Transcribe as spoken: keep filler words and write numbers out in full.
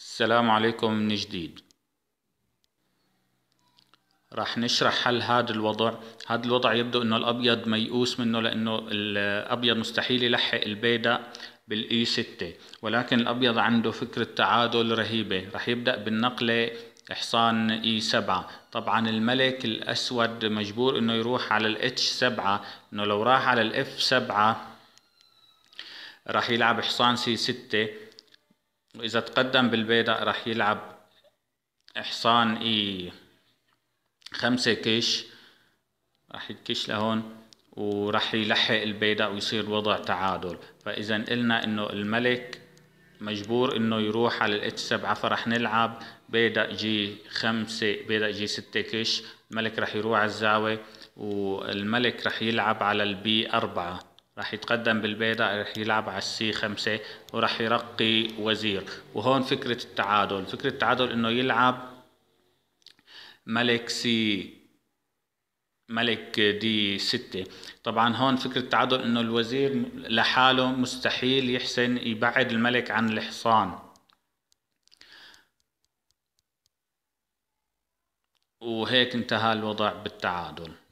السلام عليكم من جديد. راح نشرح حل هذا الوضع. هذا الوضع يبدو انه الابيض ميؤوس منه، لانه الابيض مستحيل يلحق البيدق بالاي ستة، ولكن الابيض عنده فكرة تعادل رهيبة. راح يبدأ بالنقلة حصان اي سبعة. طبعا الملك الاسود مجبور انه يروح على الاتش سبعة، انه لو راح على الاف سبعة راح يلعب حصان سي ستة، واذا تقدم بالبيدق راح يلعب حصان اي خمسة كش، راح يكش لهون وراح يلحق البيدق ويصير وضع تعادل. فاذا قلنا انه الملك مجبور انه يروح على الاتش سبعة، فراح نلعب بيدق جي خمسة بيدق جي ستة كش. الملك راح يروح على الزاوية، والملك راح يلعب على البي أربعة، راح يتقدم بالبيدق، راح يلعب على السي خمسة وراح يرقي وزير. وهون فكرة التعادل، فكرة التعادل انه يلعب ملك سي ملك دي ستة. طبعا هون فكرة التعادل انه الوزير لحاله مستحيل يحسن يبعد الملك عن الحصان، وهيك انتهى الوضع بالتعادل.